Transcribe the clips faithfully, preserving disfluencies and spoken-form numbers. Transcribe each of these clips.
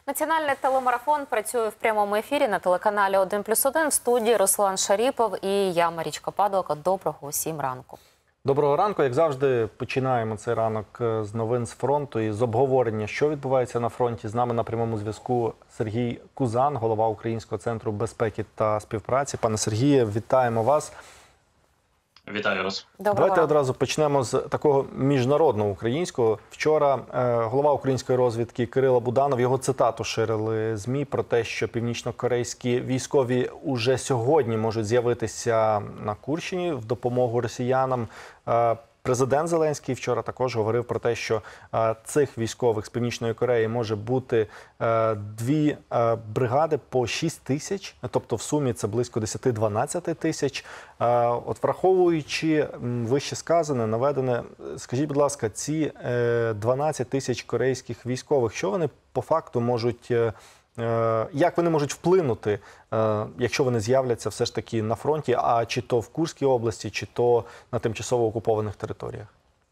Національний телемарафон працює в прямому ефірі на телеканалі один плюс один. В студії Руслан Шаріпов і я, Марічка Падалка. Доброго усім ранку. Доброго ранку. Як завжди, починаємо цей ранок з новин з фронту і з обговорення, що відбувається на фронті. З нами на прямому зв'язку Сергій Кузан, голова Українського центру безпеки та співпраці. Пане Сергіє, вітаємо вас. Вітаю вас. Доброго Давайте ранку. одразу почнемо з такого міжнародного українського. Вчора е, голова української розвідки Кирило Буданов, його цитату ширили ЗМІ про те, що північно-корейські військові уже сьогодні можуть з'явитися на Курщині в допомогу росіянам. Е, Президент Зеленський вчора також говорив про те, що е, цих військових з Північної Кореї може бути е, дві е, бригади по шість тисяч, тобто в сумі це близько десять-дванадцять тисяч. Е, от враховуючи м, вище сказане, наведене, скажіть, будь ласка, ці е, дванадцять тисяч корейських військових, що вони по факту можуть, е, е, як вони можуть вплинути, е, якщо вони з'являться все ж таки на фронті, а чи то в Курській області, чи то на тимчасово окупованих територіях?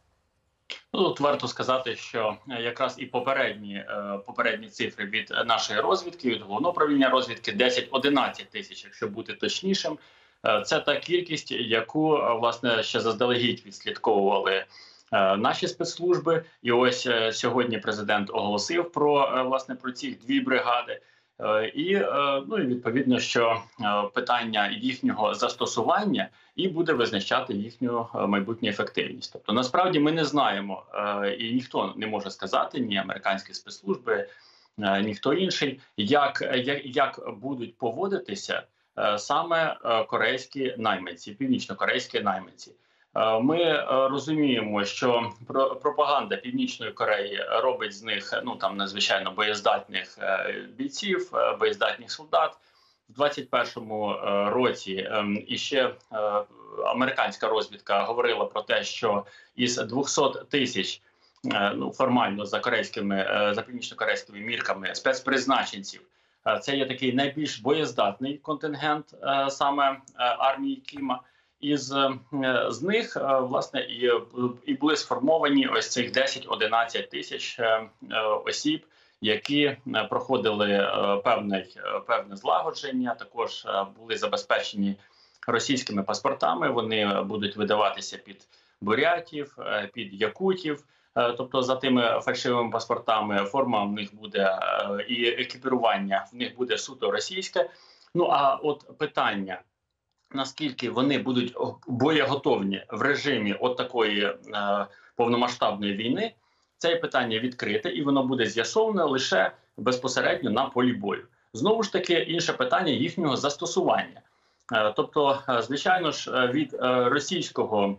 Ну, тут варто сказати, що якраз і попередні, е, попередні цифри від нашої розвідки, від головного управління розвідки, десять-одинадцять тисяч, якщо бути точнішим, е, це та кількість, яку, е, власне, ще заздалегідь відслідковували е, наші спецслужби. І ось е, сьогодні президент оголосив про, е, власне, про ці дві бригади. Е, І, е, ну, і відповідно, що е, питання їхнього застосування і буде визначати їхню е, майбутню ефективність. Тобто, насправді, ми не знаємо, е, і ніхто не може сказати, ні американські спецслужби, е, ніхто інший, як, як, як будуть поводитися е, саме е, корейські найманці, північно-корейські найманці. Е, Ми е, розуміємо, що про- пропаганда Північної Кореї робить з них, ну там надзвичайно боєздатних е, бійців, е, боєздатних солдат. В двадцять першому е, році ем, іще е, американська розвідка говорила про те, що із двохсот тисяч, е, ну формально за корейськими, е, за північно-корейськими мірками, спецпризначенців, е, це є такий найбільш боєздатний контингент е, саме е, армії Кіма. Із е, з них, е, власне, і, і були сформовані ось цих десять-одинадцять тисяч е, е, осіб, які е, проходили е, певне, е, певне злагодження, також е, були забезпечені російськими паспортами. Вони будуть видаватися під бурятів, е, під якутів. Е, тобто за тими фальшивими паспортами форма в них буде е, і екіпірування в них буде суто російське. Ну а от питання, наскільки вони будуть боєготовні в режимі от такої е, повномасштабної війни, це питання відкрите, і воно буде з'ясоване лише безпосередньо на полі бою. Знову ж таки, інше питання їхнього застосування. Е, тобто, е, звичайно ж, від е, російського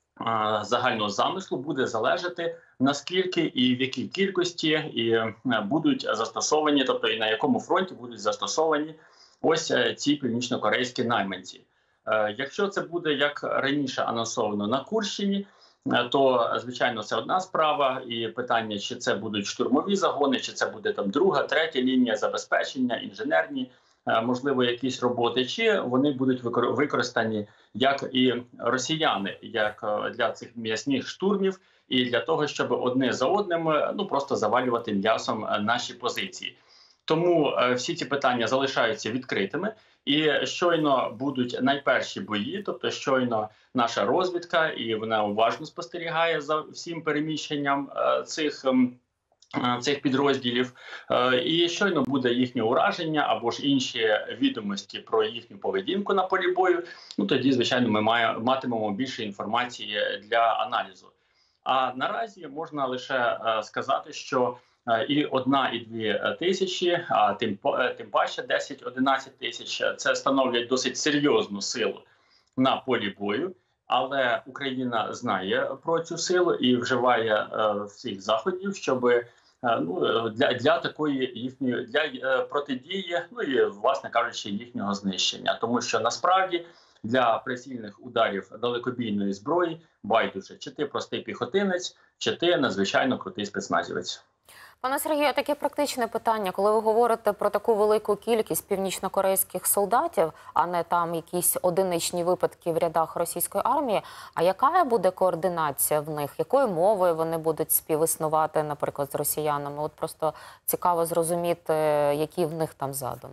е, загального замислу буде залежати, наскільки і в якій кількості і е, будуть застосовані, тобто і на якому фронті будуть застосовані ось е, ці північно-корейські найманці. Е, якщо це буде, як раніше анонсовано, на Курщині, то, звичайно, це одна справа, і питання, чи це будуть штурмові загони, чи це буде там друга, третя лінія забезпечення, інженерні, можливо, якісь роботи, чи вони будуть використані як і росіяни, як для цих м'ясних штурмів, і для того, щоб одне за одним, ну, просто завалювати м'ясом наші позиції. Тому е, всі ці питання залишаються відкритими, і щойно будуть найперші бої, тобто щойно наша розвідка, і вона уважно спостерігає за всім переміщенням е, цих, е, цих підрозділів, е, і щойно буде їхнє ураження або ж інші відомості про їхню поведінку на полі бою, ну тоді, звичайно, ми має, матимемо більше інформації для аналізу. А наразі можна лише е, сказати, що і одна, і дві тисячі, а тим, тим паче десять-одинадцять тисяч – це становлять досить серйозну силу на полі бою. Але Україна знає про цю силу і вживає е, всіх заходів, щоб е, ну, для, для такої їхньої для е, протидії, ну і, власне кажучи, їхнього знищення. Тому що насправді для прицільних ударів далекобійної зброї байдуже, чи ти простий піхотинець, чи ти надзвичайно крутий спецназівець. Пане Сергію, таке практичне питання. Коли ви говорите про таку велику кількість північнокорейських солдатів, а не там якісь одиничні випадки в рядах російської армії, а яка буде координація в них? Якою мовою вони будуть співіснувати, наприклад, з росіянами? От просто цікаво зрозуміти, які в них там задум.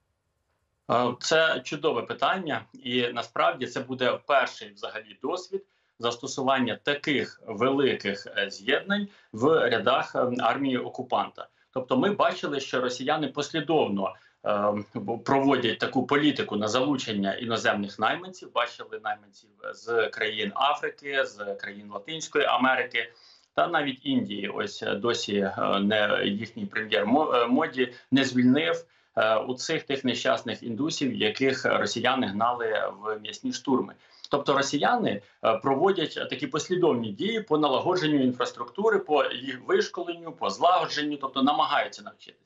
Це чудове питання, і насправді це буде перший взагалі досвід застосування таких великих з'єднань в рядах армії окупанта. Тобто ми бачили, що росіяни послідовно е, проводять таку політику на залучення іноземних найманців. Бачили найманців з країн Африки, з країн Латинської Америки та навіть Індії. Ось досі не їхній прем'єр Моді не звільнив е, у цих тих нещасних індусів, яких росіяни гнали в м'ясні штурми. Тобто росіяни проводять такі послідовні дії по налагодженню інфраструктури, по їх вишколенню, по злагодженню, тобто намагаються навчитися.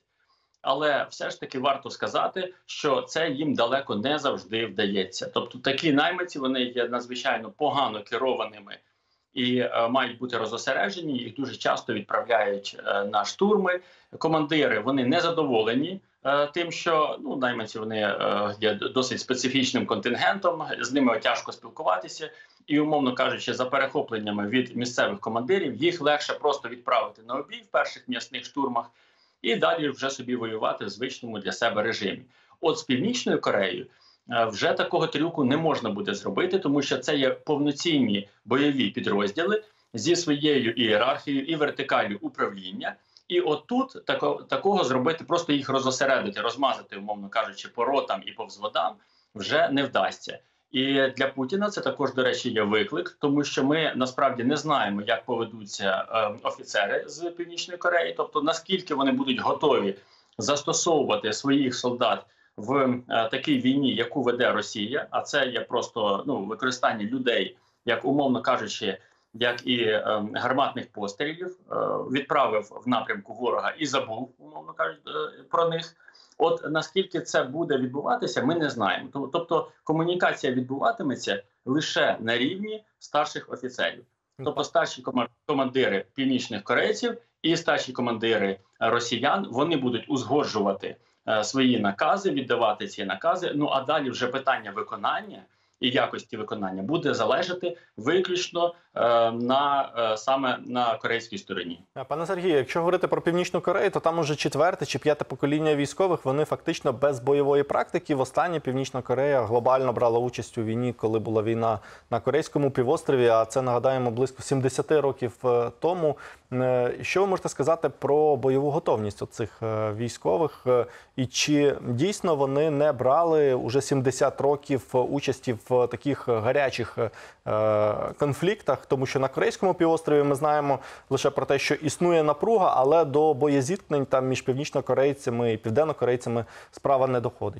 Але все ж таки варто сказати, що це їм далеко не завжди вдається. Тобто такі найманці, вони є надзвичайно погано керованими і е, мають бути розосереджені, їх дуже часто відправляють е, на штурми. Командири, вони не задоволені е, тим, що ну, найманці вони е, є досить специфічним контингентом, з ними тяжко спілкуватися. І, умовно кажучи, за перехопленнями від місцевих командирів, їх легше просто відправити на обій в перших м'ясних штурмах і далі вже собі воювати в звичному для себе режимі. От з Північною Кореєю вже такого трюку не можна буде зробити, тому що це є повноцінні бойові підрозділи зі своєю ієрархією і вертикаллю управління. І отут тако, такого зробити, просто їх розосередити, розмазати, умовно кажучи, по ротам і по взводам вже не вдасться. І для Путіна це також, до речі, є виклик, тому що ми насправді не знаємо, як поведуться е, офіцери з Північної Кореї, тобто наскільки вони будуть готові застосовувати своїх солдат в е, такій війні, яку веде Росія, а це є просто ну, використання людей, як умовно кажучи, як і е, гарматних пострілів, е, відправив в напрямку ворога і забув, умовно кажучи, е, про них. От наскільки це буде відбуватися, ми не знаємо. Тобто комунікація відбуватиметься лише на рівні старших офіцерів. Тобто старші командири північних корейців і старші командири росіян, вони будуть узгоджувати е, свої накази, віддавати ці накази. Ну а далі вже питання виконання і якості виконання буде залежати виключно е, на е, саме на корейській стороні. Пане Сергію, якщо говорити про Північну Корею, то там уже четверте чи п'яте покоління військових, вони фактично без бойової практики. Востаннє Північна Корея глобально брала участь у війні, коли була війна на Корейському півострові, а це, нагадаємо, близько сімдесят років тому. Що ви можете сказати про бойову готовність цих військових? І чи дійсно вони не брали уже сімдесят років участі в таких гарячих конфліктах? Тому що на Корейському півострові ми знаємо лише про те, що існує напруга, але до боєзіткнень там між північнокорейцями і південнокорейцями справа не доходить.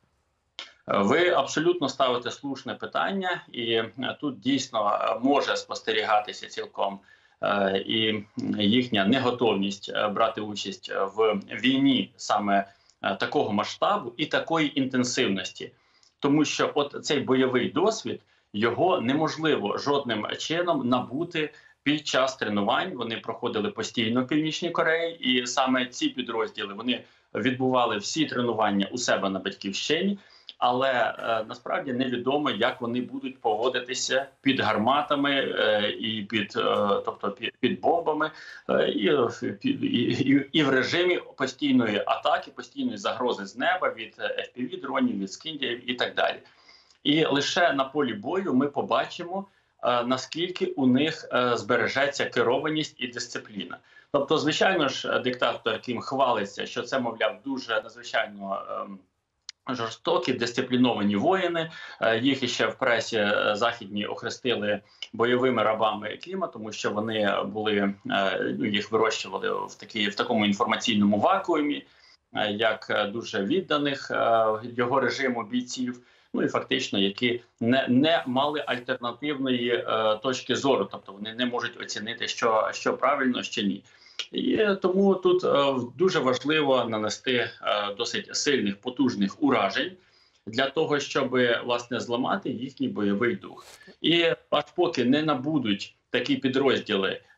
Ви абсолютно ставите слушне питання, і тут дійсно може спостерігатися цілком і їхня неготовність брати участь в війні саме такого масштабу і такої інтенсивності. Тому що от цей бойовий досвід, його неможливо жодним чином набути під час тренувань. Вони проходили постійно в Північній Кореї, і саме ці підрозділи, вони відбували всі тренування у себе на батьківщині. Але е, насправді невідомо, як вони будуть поводитися під гарматами е, і під, е, тобто під, під бомбами, е, і, і, і, і в режимі постійної атаки, постійної загрози з неба від еф пі ві-дронів, від скіндів і так далі. І лише на полі бою ми побачимо, е, наскільки у них е, збережеться керованість і дисципліна. Тобто, звичайно ж, диктатор Кім хвалиться, що це, мовляв, дуже надзвичайно е, жорстокі, дисципліновані воїни. Їх іще в пресі західній охрестили бойовими рабами Кіма, тому що вони були, їх вирощували в, такі, в такому інформаційному вакуумі, як дуже відданих його режиму бійців, ну і фактично, які не, не мали альтернативної е, точки зору, тобто вони не можуть оцінити, що, що правильно, що ні. І тому тут е, дуже важливо нанести е, досить сильних, потужних уражень для того, щоб, власне, зламати їхній бойовий дух. І аж поки не набудуть такі підрозділи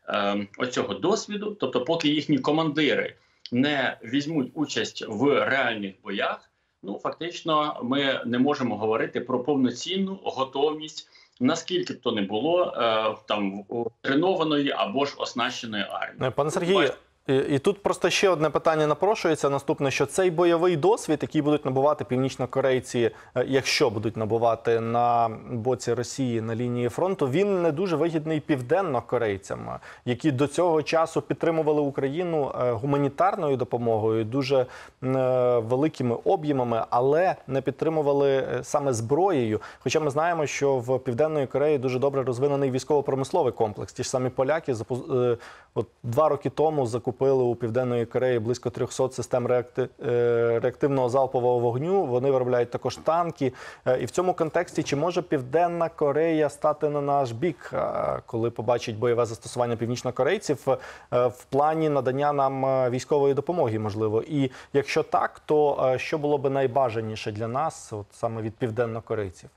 е, оцього досвіду, тобто поки їхні командири не візьмуть участь в реальних боях, ну фактично ми не можемо говорити про повноцінну готовність, наскільки б то не було е, там тренованої або ж оснащеної армії. Пане Сергію, і, і тут просто ще одне питання напрошується. Наступне, що цей бойовий досвід, який будуть набувати північнокорейці, якщо будуть набувати на боці Росії на лінії фронту, він не дуже вигідний південнокорейцям, які до цього часу підтримували Україну гуманітарною допомогою, дуже великими об'ємами, але не підтримували саме зброєю. Хоча ми знаємо, що в Південної Кореї дуже добре розвинений військово-промисловий комплекс. Ті ж самі поляки от два роки тому закупили у Південної Кореї близько трьохсот систем реакти... реактивного залпового вогню. Вони виробляють також танки. І в цьому контексті, чи може Південна Корея стати на наш бік, коли побачить бойове застосування північнокорейців в плані надання нам військової допомоги, можливо? І якщо так, то що було би найбажаніше для нас, от саме від південнокорейців?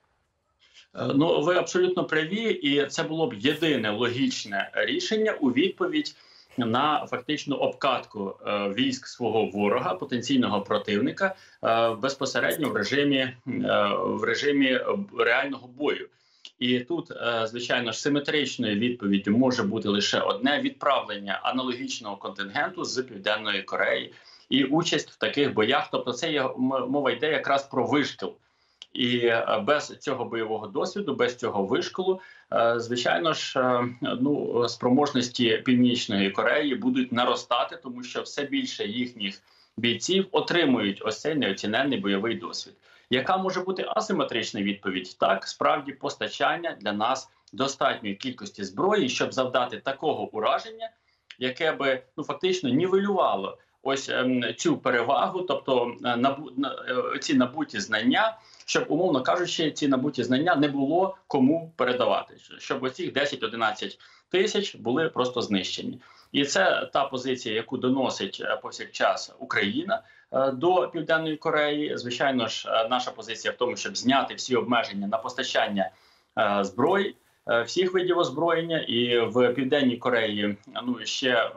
Ну, ви абсолютно праві, і це було б єдине логічне рішення у відповідь на фактичну обкатку е, військ свого ворога, потенційного противника, е, безпосередньо в режимі, е, в режимі реального бою. І тут, е, звичайно ж, симетричною відповіддю може бути лише одне: відправлення аналогічного контингенту з Південної Кореї і участь в таких боях. Тобто це є, мова йде якраз про вишкіл. І без цього бойового досвіду, без цього вишколу, звичайно ж, ну, спроможності Північної Кореї будуть наростати, тому що все більше їхніх бійців отримують ось цей неоціненний бойовий досвід. Яка може бути асиметрична відповідь? Так, справді, постачання для нас достатньої кількості зброї, щоб завдати такого ураження, яке би, ну, фактично нівелювало ось ем, цю перевагу, тобто набу, на, ці набуті знання, щоб, умовно кажучи, ці набуті знання не було кому передавати, щоб оці десять-одинадцять тисяч були просто знищені. І це та позиція, яку доносить повсякчас Україна до Південної Кореї. Звичайно ж, наша позиція в тому, щоб зняти всі обмеження на постачання зброї, всіх видів озброєння. І в Південній Кореї, ну, ще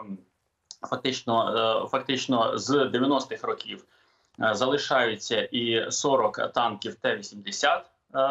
фактично, фактично з дев'яностих років залишаються і сорок танків Т вісімдесят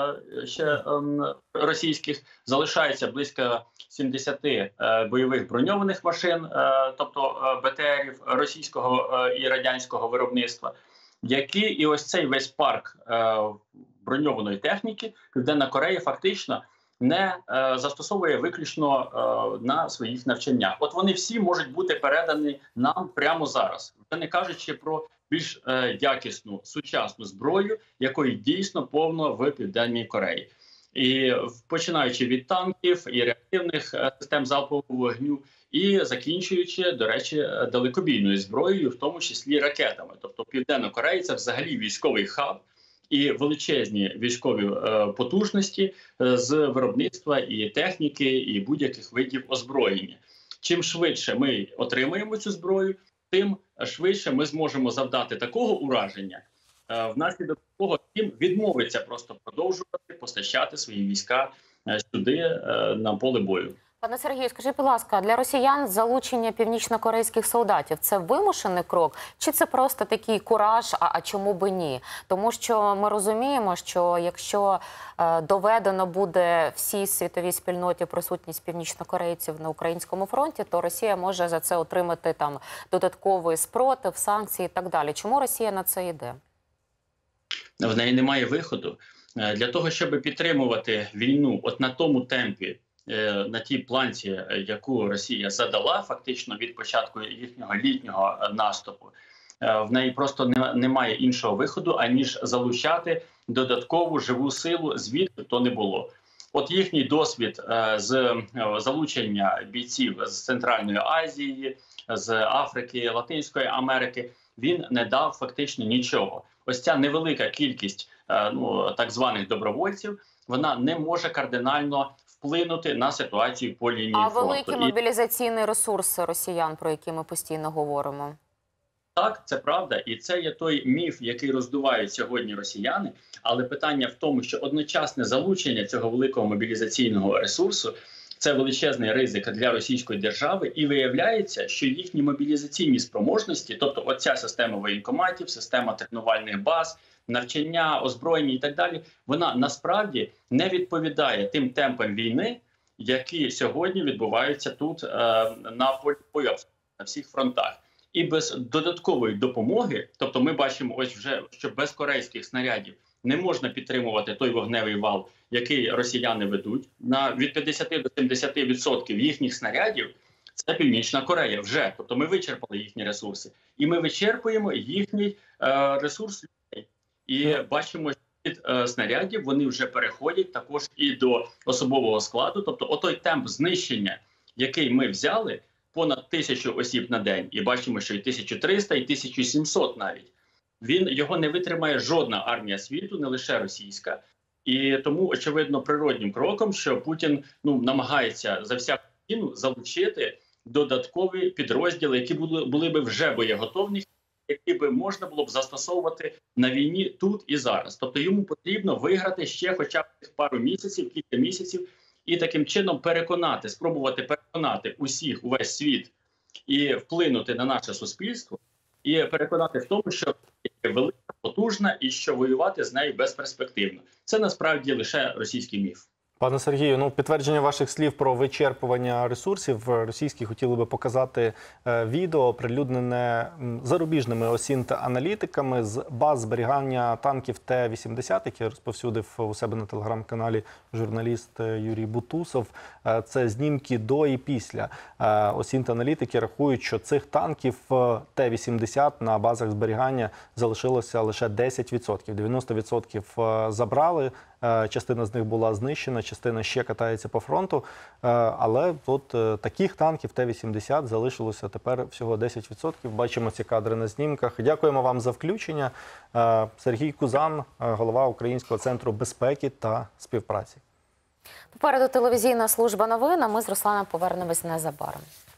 ще російських, залишається близько сімдесят бойових броньованих машин, тобто Б Т Рів російського і радянського виробництва, які і ось цей весь парк броньованої техніки Південна Корея фактично не е, застосовує виключно е, на своїх навчаннях. От вони всі можуть бути передані нам прямо зараз, вже не кажучи про більш е, якісну сучасну зброю, якої дійсно повно в Південній Кореї. І починаючи від танків і реактивних е, систем залпового вогню, і закінчуючи, до речі, далекобійною зброєю, в тому числі ракетами. Тобто Південна Корея – це взагалі військовий хаб, і величезні військові е, потужності е, з виробництва і техніки, і будь-яких видів озброєння. Чим швидше ми отримаємо цю зброю, тим швидше ми зможемо завдати такого ураження, е, внаслідок того, їм відмовиться просто продовжувати постачати свої війська е, сюди, е, на поле бою. Пане Сергію, скажіть, будь ласка, для росіян залучення північнокорейських солдатів – це вимушений крок? Чи це просто такий кураж, а, а чому би ні? Тому що ми розуміємо, що якщо е, доведено буде всій світовій спільноті присутність північнокорейців на українському фронті, то Росія може за це отримати там додатковий спротив, санкції і так далі. Чому Росія на це йде? В неї немає виходу. Для того, щоб підтримувати війну от на тому темпі, на тій планці, яку Росія задала фактично від початку їхнього літнього наступу, в неї просто не, немає іншого виходу, аніж залучати додаткову живу силу, звідки то не було. От їхній досвід з залучення бійців з Центральної Азії, з Африки, Латинської Америки, він не дав фактично нічого. Ось ця невелика кількість, ну, так званих добровольців, вона не може кардинально вплинути на ситуацію по лінії а фронту. А великий мобілізаційний ресурс росіян, про який ми постійно говоримо? Так, це правда. І це є той міф, який роздувають сьогодні росіяни. Але питання в тому, що одночасне залучення цього великого мобілізаційного ресурсу Це величезний ризик для російської держави, і виявляється, що їхні мобілізаційні спроможності, тобто оця система воєнкоматів, система тренувальних баз, навчання, озброєння і так далі, вона насправді не відповідає тим темпам війни, які сьогодні відбуваються тут е, на полі бою, на всіх фронтах. І без додаткової допомоги, тобто ми бачимо ось вже, що без корейських снарядів не можна підтримувати той вогневий вал, який росіяни ведуть. На від п'ятдесяти до сімдесяти відсотків їхніх снарядів це Північна Корея вже. Тобто ми вичерпали їхні ресурси. І ми вичерпуємо їхній е, ресурс людей. І бачимо, що від е, снарядів вони вже переходять також і до особового складу. Тобто отой темп знищення, який ми взяли, понад тисячу осіб на день, і бачимо, що і тисяча триста, і тисяча сімсот навіть, він його не витримає жодна армія світу, не лише російська. І тому, очевидно, природнім кроком, що Путін ну, намагається за всяку ціну залучити додаткові підрозділи, які були, були би вже боєготовні, які би можна було б застосовувати на війні тут і зараз. Тобто йому потрібно виграти ще хоча б пару місяців, кілька місяців, і таким чином переконати, спробувати переконати усіх, увесь світ і вплинути на наше суспільство, і переконати в тому, що велика, потужна і що воювати з нею безперспективно. Це насправді лише російський міф. Пане Сергію, ну підтвердження ваших слів про вичерпування ресурсів російські хотіли би показати е, відео, оприлюднене зарубіжними осінт-аналітиками з баз зберігання танків Т вісімдесят, які розповсюдив у себе на телеграм-каналі журналіст Юрій Бутусов. Е, це знімки до і після. Е, осінт-аналітики рахують, що цих танків Т вісімдесят на базах зберігання залишилося лише десять відсотків. дев'яносто відсотків забрали. Частина з них була знищена, частина ще катається по фронту. Але от таких танків Т вісімдесят залишилося тепер всього десять відсотків. Бачимо ці кадри на знімках. Дякуємо вам за включення. Сергій Кузан, голова Українського центру безпеки та співпраці. Попереду телевізійна служба новин, а ми з Русланом повернемось незабаром.